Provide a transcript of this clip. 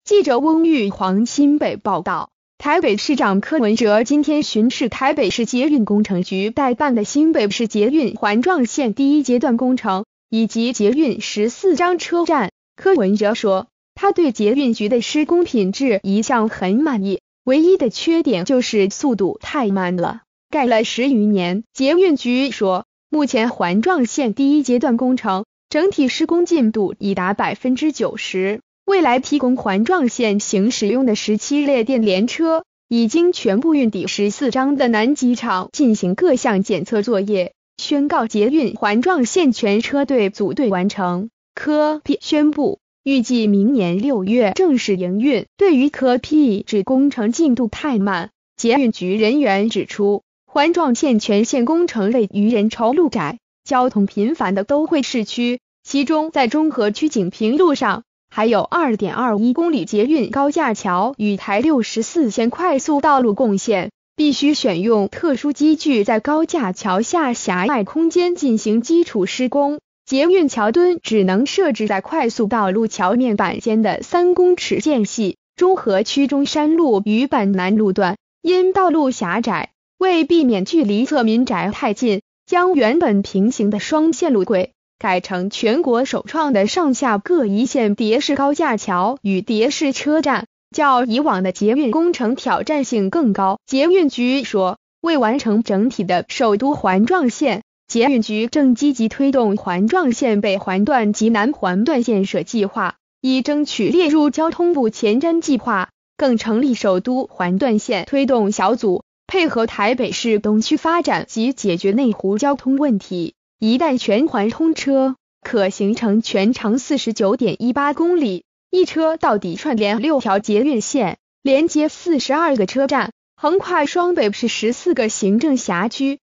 记者翁玉煌新北报道，台北市长柯文哲今天巡视台北市捷运工程局代办的新北市捷运环状线第一阶段工程，以及捷运14张车站。柯文哲说，他对捷运局的施工品质一向很满意，唯一的缺点就是速度太慢了，盖了10余年。捷运局说，目前环状线第一阶段工程整体施工进度已达 90%， 未来提供环状线行驶用的17列电联车已经全部运抵14张的南机场进行各项检测作业，宣告捷运环状线全车队组队完成。柯 P 宣布，预计明年6月正式营运。对于柯 P 指工程进度太慢，捷运局人员指出，环状线全线工程类于人稠路窄、交通频繁的都会市区，其中在中和区景平路上，还有 2.21 公里捷运高架桥与台64线快速道路共线，必须选用特殊机具在高架桥下狭隘空间进行基础施工。捷运桥墩只能设置在快速道路桥面板间的3公尺间隙。中和区中山路与板南路段，因道路狭窄，为避免距离侧民宅太近，将原本平行的双线路轨改成全国首创的上下各一线叠式高架桥与叠式车站，较以往的捷运工程挑战性更高。捷运局说，为完成整体的首都环状线，捷运局正积极推动环状线北环段及南环段建设计划，以争取列入交通部前瞻计划，更成立首都环段线推动小组，配合台北市东区发展及解决内湖交通问题。一旦全环通车，可形成全长 49.18 公里，一车到底串联6条捷运线，连接42个车站，横跨双北市14个行政辖区，